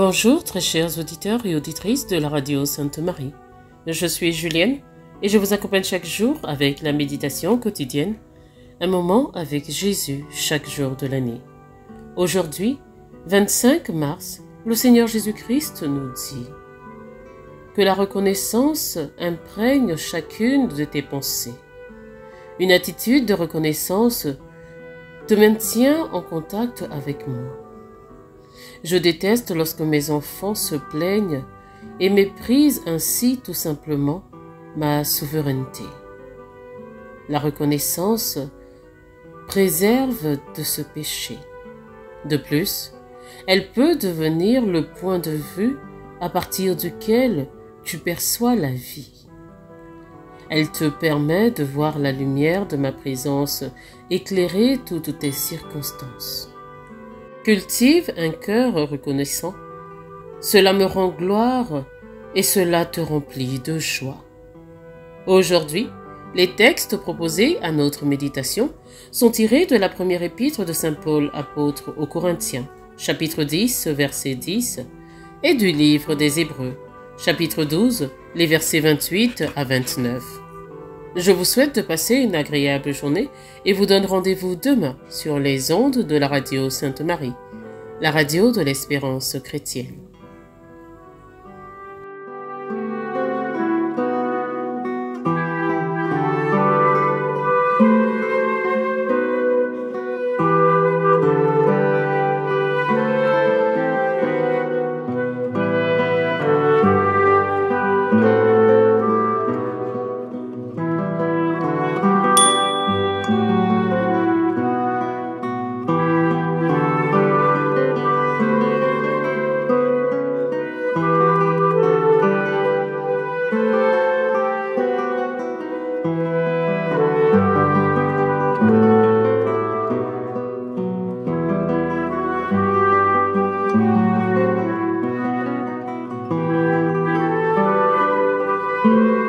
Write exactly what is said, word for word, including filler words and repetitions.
Bonjour très chers auditeurs et auditrices de la radio Sainte-Marie. Je suis Julienne et je vous accompagne chaque jour avec la méditation quotidienne, un moment avec Jésus chaque jour de l'année. Aujourd'hui, vingt-cinq mars, le Seigneur Jésus-Christ nous dit que la reconnaissance imprègne chacune de tes pensées. Une attitude de reconnaissance te maintient en contact avec moi. Je déteste lorsque mes enfants se plaignent et méprisent ainsi tout simplement ma souveraineté. La reconnaissance préserve de ce péché. De plus, elle peut devenir le point de vue à partir duquel tu perçois la vie. Elle te permet de voir la lumière de ma présence éclairer toutes tes circonstances. Cultive un cœur reconnaissant, cela me rend gloire et cela te remplit de joie. Aujourd'hui, les textes proposés à notre méditation sont tirés de la première épître de saint Paul apôtre aux Corinthiens, chapitre dix, verset dix, et du livre des Hébreux, chapitre douze, les versets vingt-huit à vingt-neuf. Je vous souhaite de passer une agréable journée et vous donne rendez-vous demain sur les ondes de la radio Sainte-Marie, la radio de l'espérance chrétienne. Thank you.